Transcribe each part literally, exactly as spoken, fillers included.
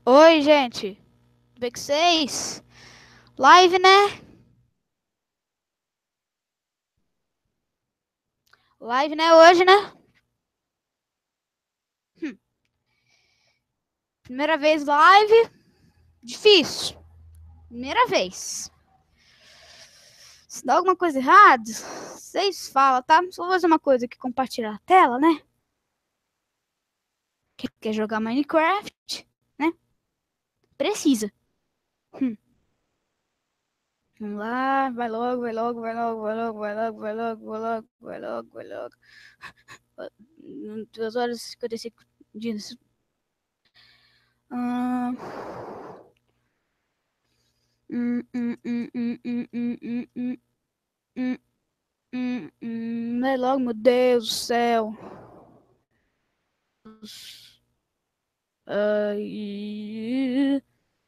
Oi, gente. Tudo bem com vocês? Live, né? Live, né? Hoje, né? Hum, Primeira vez live. Difícil. Primeira vez. Se dá alguma coisa errada, vocês falam, tá? Só vou fazer uma coisa aqui, compartilhar a tela, né? Quem quer jogar Minecraft, né? Precisa. Hum, Vamos lá, vai logo, vai logo, vai logo, vai logo, vai logo, vai logo, vai logo, vai logo, vai logo. Duas horas e cinquenta e cinco dias. Hum, hum, hum, hum, hum, hum, hum, hum, hum, hum, hum, hum. Vai logo, meu Deus do céu. Ai.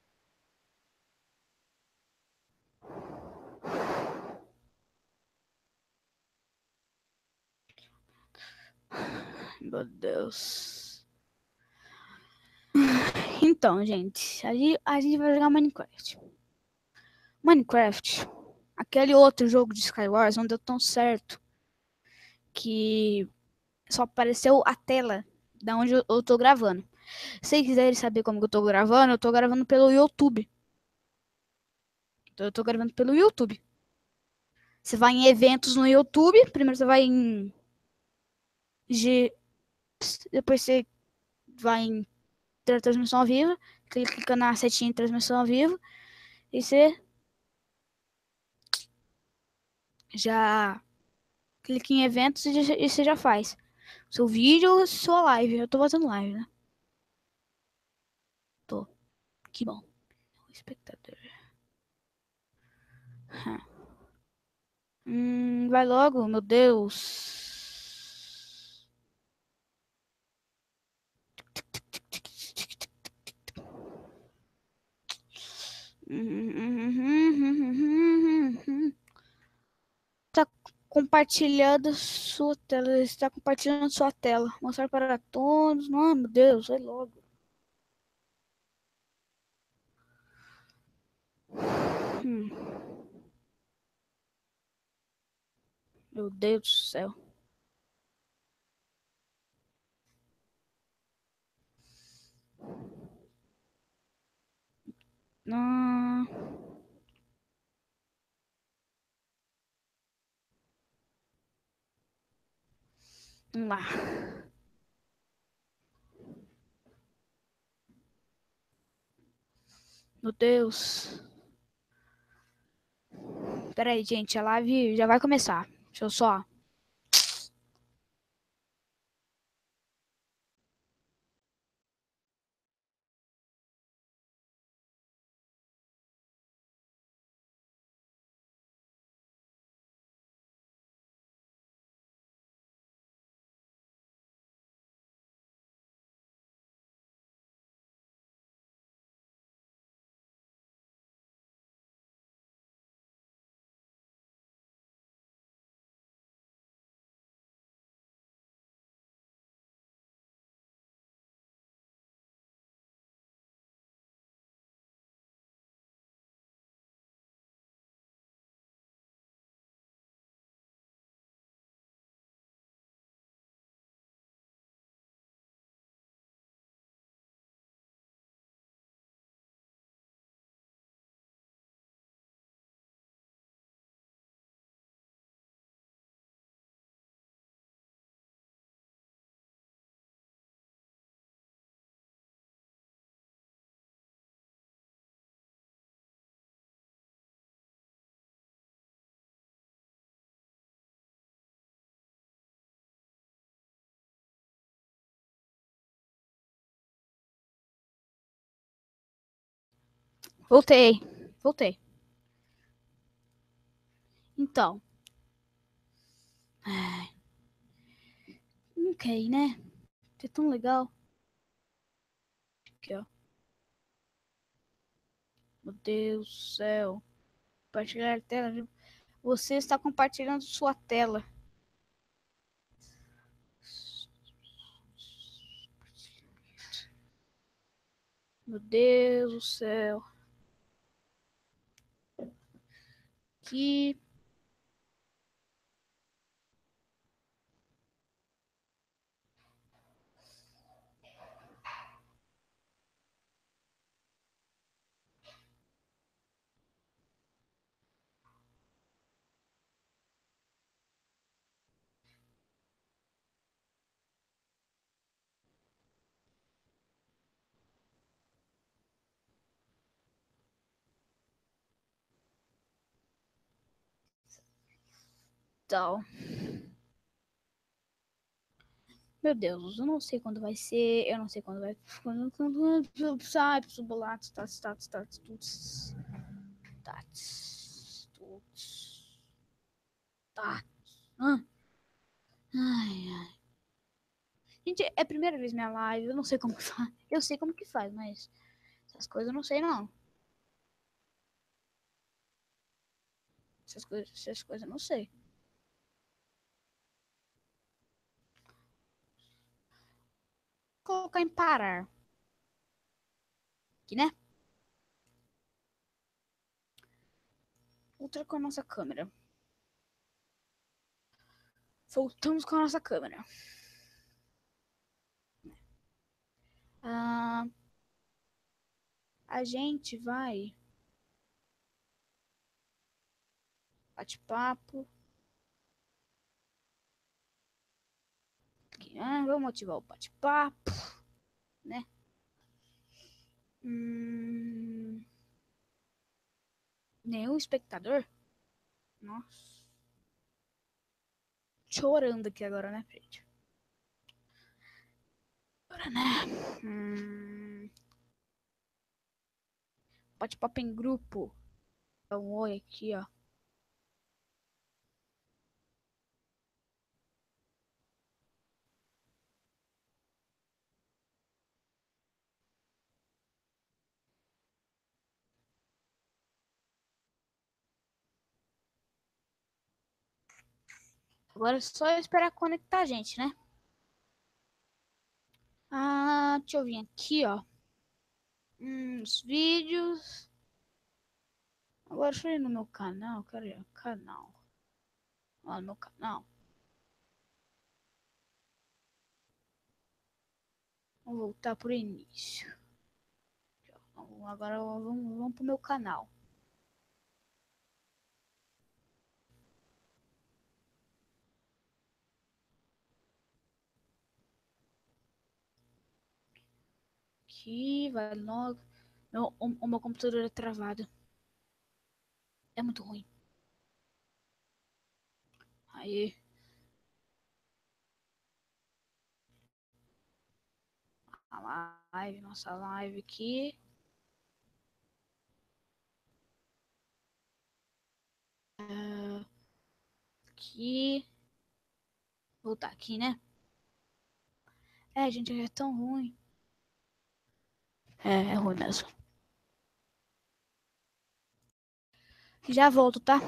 Meu Deus. Então, gente, a gente, a gente vai jogar Minecraft. Minecraft, aquele outro jogo de Skywars não deu tão certo que só apareceu a tela da onde eu, eu tô gravando. Se vocês quiserem saber como que eu tô gravando, eu tô gravando pelo YouTube. Então, eu tô gravando pelo YouTube. Você vai em eventos no YouTube, primeiro você vai em G, depois você vai em transmissão ao vivo, clica na setinha de transmissão ao vivo e você já clica em eventos e, e você já faz seu vídeo ou sua live. Eu tô fazendo live, né? Tô. Que bom. Espectador. Hum, vai logo, meu Deus. Tá compartilhando sua tela. Está compartilhando sua tela. Mostrar para todos. Não, meu Deus, vai logo. Hum, meu Deus do céu. Não. Vamos lá. Meu Deus. Pera aí, gente. A live já vai começar. Deixa eu só. Voltei. Voltei. Então. Ok, né? É tão legal. Aqui, ó. Meu Deus do céu. Compartilhar a tela. Você está compartilhando sua tela. Meu Deus do céu. Que. Tal. Meu Deus, eu não sei quando vai ser. Eu não sei quando vai. Quando. Quando. Sai, subolatos, tats, tats, tats, tuts. Tats. Tuts. Tats. Ah. Ai, ai. Gente, é a primeira vez minha live. Eu não sei como que faz. Eu sei como que faz, mas. Essas coisas eu não sei, não. Essas coisas, essas coisas eu não sei. Colocar em parar. Aqui, né? Outra com a nossa câmera. Voltamos com a nossa câmera. Ah, a gente vai. Bate-papo. Ah, vamos ativar o bate-papo, né? Hum, nenhum espectador? Nossa. Chorando aqui agora, né, gente? Agora, né? Hum, bate-papo em grupo. Dá um oi aqui, ó. Agora é só esperar conectar a gente, né? Ah, deixa eu vir aqui, ó. Hum, os vídeos. Agora deixa eu ir no meu canal. Cadê o canal? Lá no meu canal. Vamos voltar pro início. Agora vamos, vamos pro meu canal. Aqui, vai logo. Meu, o, o meu computador é travado. É muito ruim. Aí, a live, nossa live aqui. Uh, aqui. Voltar aqui, né? É, gente, é tão ruim. É, é ruim mesmo. Já volto, tá?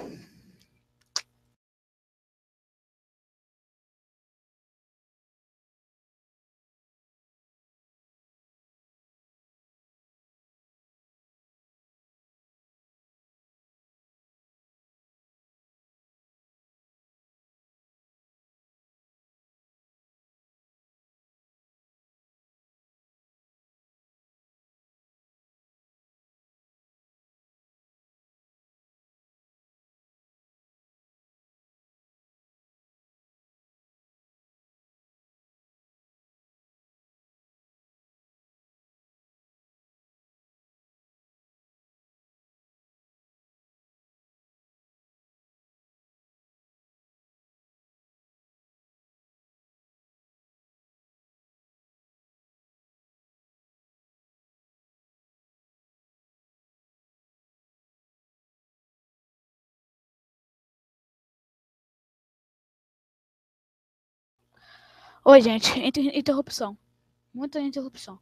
Oi, gente. Inter interrupção. Muita interrupção.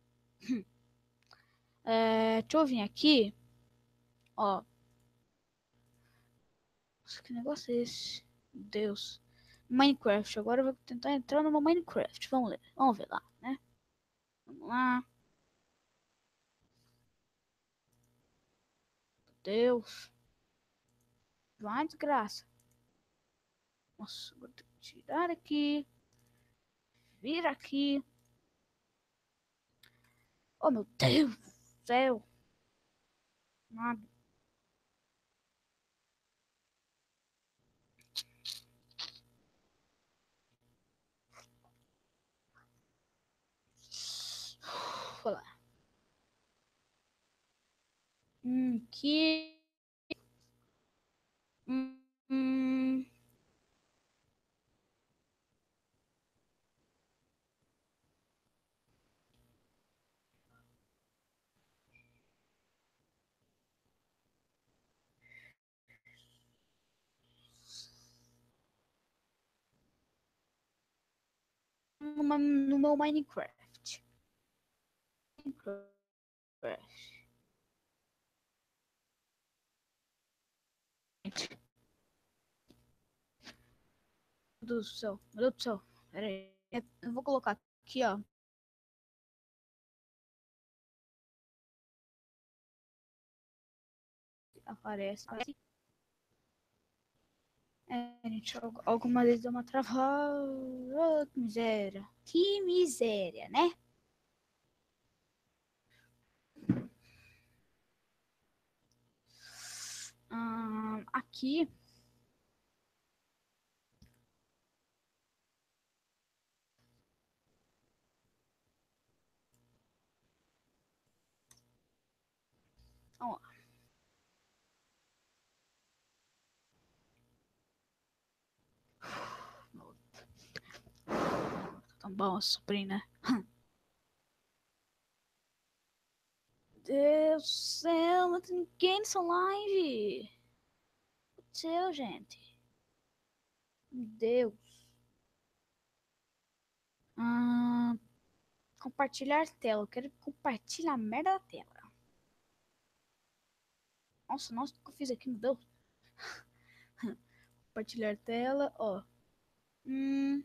É, deixa eu vir aqui. Ó. Nossa, que negócio é esse? Meu Deus. Minecraft. Agora eu vou tentar entrar no Minecraft. Vamos ver. Vamos ver lá, né? Vamos lá. Deus. Vai, desgraça. Nossa, vou ter que tirar aqui. Vira aqui. Oh, meu Deus do céu. Nada. Vou lá. Hum, que... Hum, hum, numa- no meu Minecraft. Minecraft. Meu Deus do céu. Meu Deus do céu. Pera aí. Eu vou colocar aqui, ó. Aparece. Aparece. É, gente, alguma vez deu uma travada. Oh, que miséria. Que miséria, né? Hum, aqui. Ó, tá bom, sobrinho, né? Deus do céu, não tem ninguém nessa live. Meu Deus, gente. Meu Deus. Hum, compartilhar tela. Eu quero compartilhar a merda da tela. Nossa, nossa, o que eu fiz aqui, meu Deus. Compartilhar tela, ó. Hum.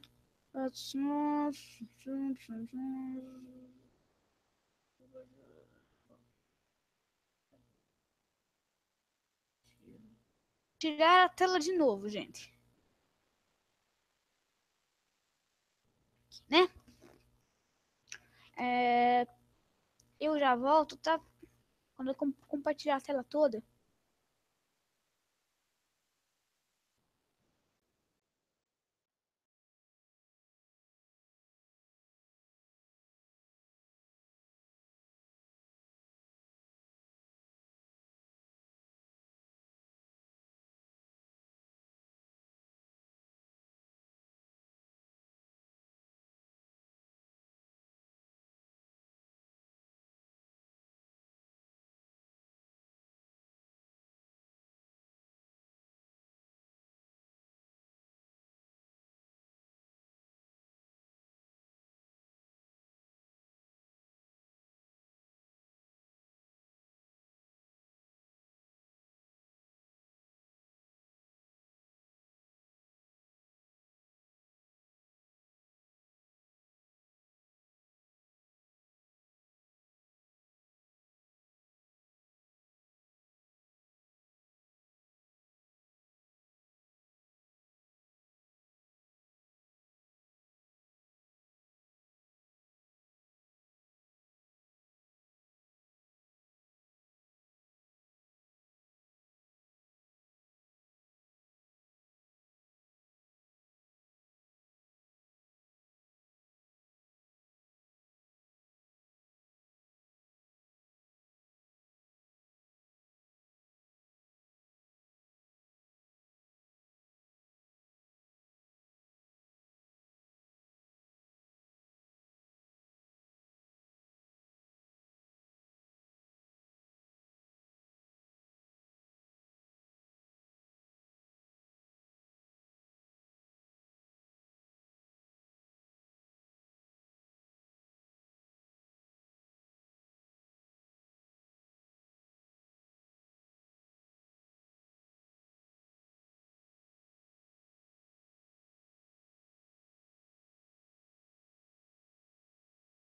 Tirar a tela de novo, gente. Aqui, né? É, eu já volto, tá? Quando eu com- compartilhar a tela toda.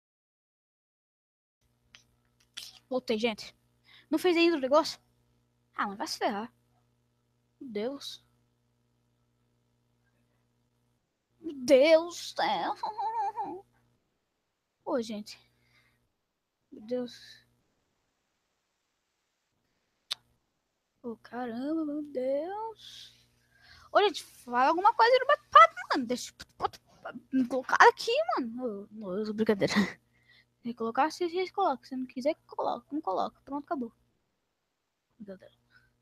Voltei, gente. Não fez ainda o negócio? Ah, mas vai se ferrar. Meu Deus. Meu Deus do céu. Ô, gente. Meu Deus. Ô, caramba, meu Deus. Ô, gente, fala alguma coisa no bate-papo, mano. Deixa eu me colocar aqui, mano. Ô, ô, brincadeira. Se colocar, se vocês colocam. Se não quiser, coloca. Não coloca. Pronto, acabou. Brincadeira.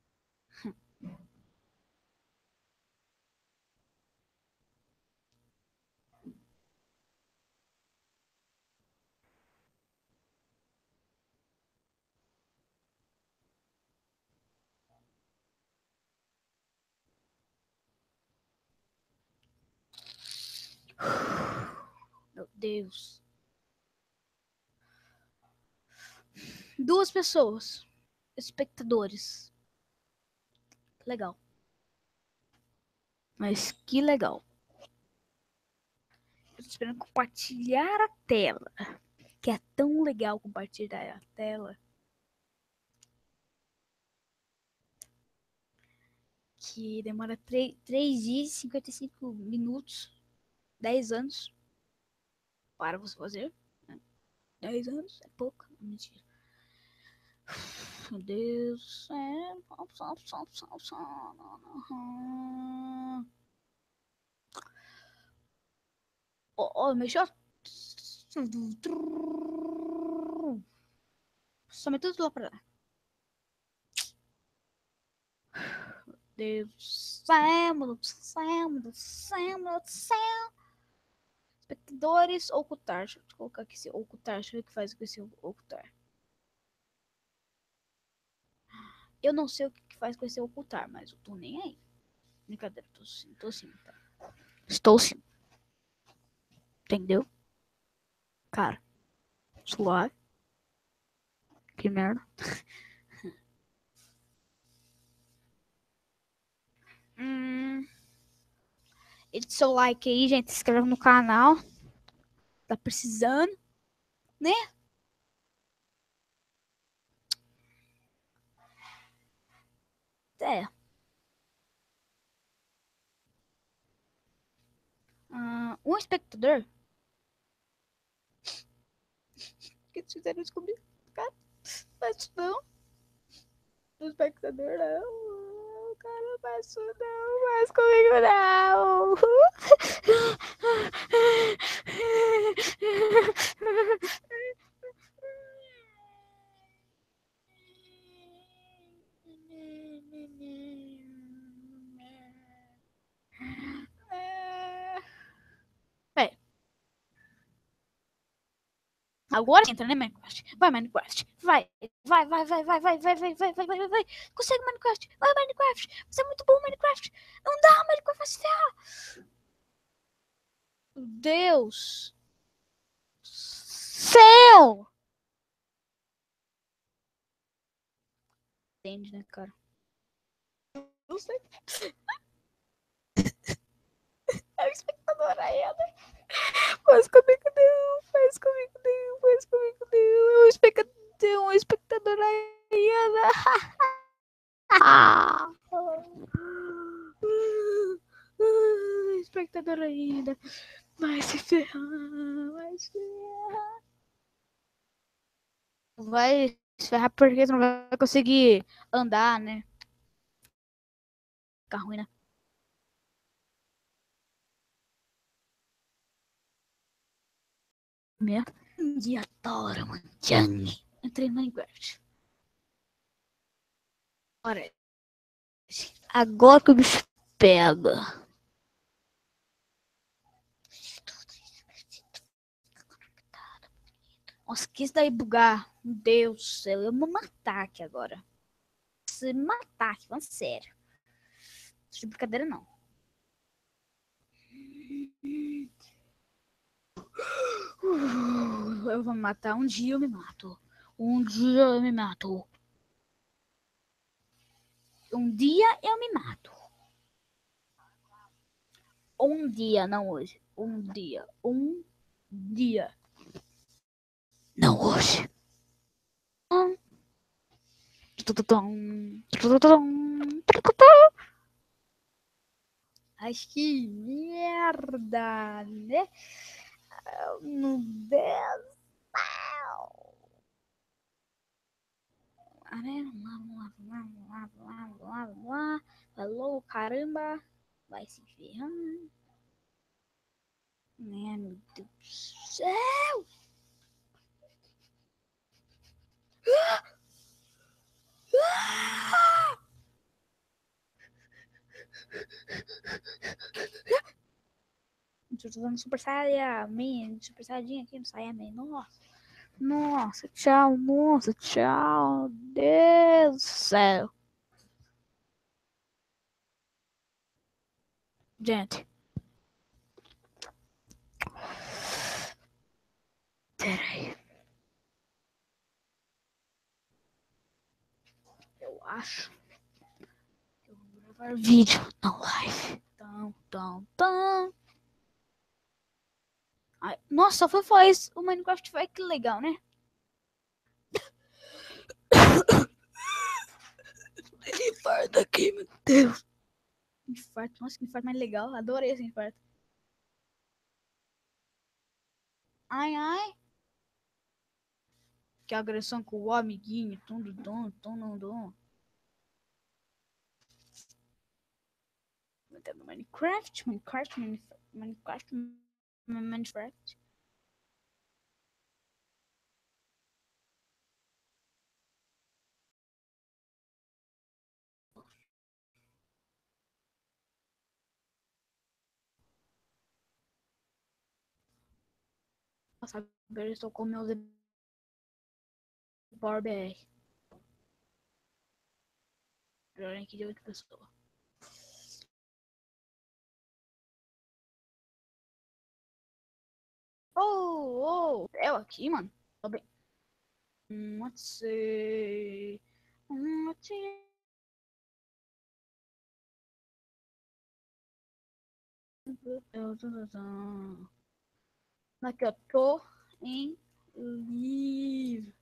Meu Deus. Duas pessoas. Espectadores. Legal. Mas que legal. Eu tô esperando compartilhar a tela. Que é tão legal compartilhar a tela. Que demora três dias e cinquenta e cinco minutos. dez anos. Para você fazer. dez anos é pouco. Mentira. Meu Deus do céu. Ó, oh, mexeu. Somente tudo lá pra lá. Deus do céu, meu Deus do céu, meu Deus do céu, meu Deus do céu. Espectadores, ocultar. Deixa eu colocar aqui esse ocultar. Deixa eu ver o que faz com esse ocultar. Eu não sei o que faz com esse ocultar, mas eu tô nem aí. Brincadeira, tô sim, tô sim, tá? Estou sim. Entendeu? Cara, suave. Que merda. Hum. Deixa seu like aí, gente. Se inscreva no canal. Tá precisando, né? É. Uh, um espectador. Que eles fizeram descobrir. Cara, mas não. O espectador não. Cara, não faz isso não. Faz comigo não. É. Agora entra, né, Minecraft? Vai, Minecraft. Vai. Vai, vai, vai, vai, vai, vai, vai, vai, vai, vai, vai. Consegue, Minecraft. Vai, Minecraft. Você é muito bom, Minecraft. Não dá, Minecraft vai se ferrar. Meu Deus. Céu. Entende, né, cara? Não sei. É o espectador ainda. Faz comigo não. Faz comigo não. Faz comigo não. É um espectador. Um espectador ainda. Espectador ainda. Vai se ferrar. Vai se ferrar. Vai se ferrar porque tu não vai conseguir andar, né? Ficar ruim, né? Minha. E adoro, Manjani. Entrei no Minecraft. Agora, agora que o bicho pega. Nossa, que isso daí bugar. Meu Deus do céu, eu vou me matar aqui agora. Se me matar aqui, falando sério. Não é brincadeira, não. Eu vou me matar. Um dia eu me mato. Um dia eu me mato. Um dia eu me mato. Um dia, não hoje. Um dia. Um dia. Não hoje. Ai, que merda, né? Meu Deus. Falou, caramba. Vai se ferrar. Né, meu Deus do céu. Tô usando Super Saiyaman, Super Saiyajin aqui no Saiyaman. Nossa. Nossa, tchau, moça, tchau. Deus do céu. Gente. Peraí. Eu acho que eu vou gravar vídeo na live. Tão, tão, tão. Ai, nossa, só foi falar isso. O Minecraft vai que legal, né? Ele infarto aqui, meu Deus. Infarto, nossa, que infarto mais legal. Adorei esse infarto. Ai, ai. Que agressão com o amiguinho. Tum, dum, tum, dum, dum. Minecraft, Minecraft, Minecraft, Minecraft. Nossa, agora eu estou com meus Power B R. Agora aqui de outra pessoa. Oh, oh, eu aqui, mano. Tô bem. Hum, let's see. Hum, let's see. Aqui, eu tô em livro.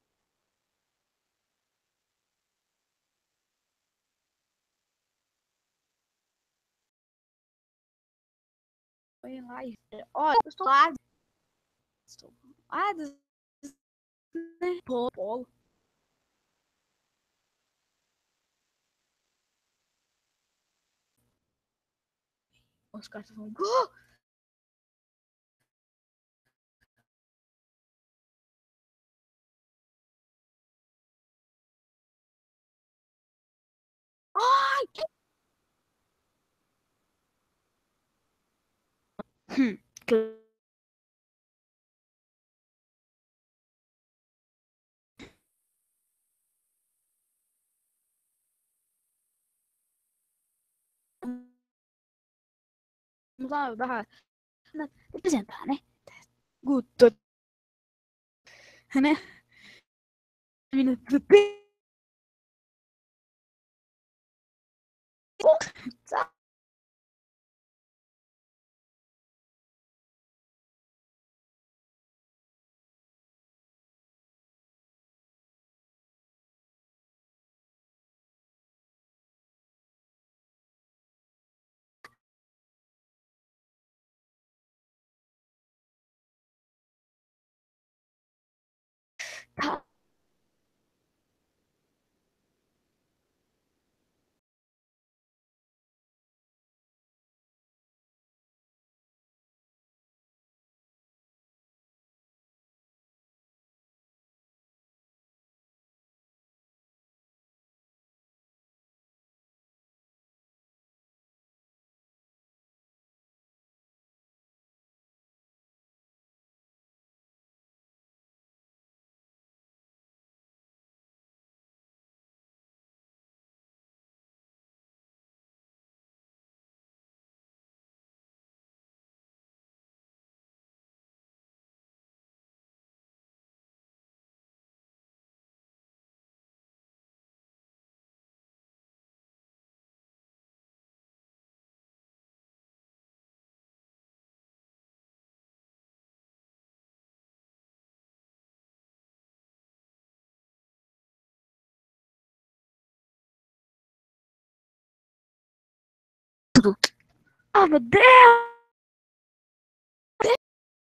Tô em live. Olha, eu estou lá. Estou lá, né? Polo. Os caras estão falando. Oh! Ai! Hum, que vamos lá, barra. Representar, né? Guto, né? Tá. Oh, meu Deus!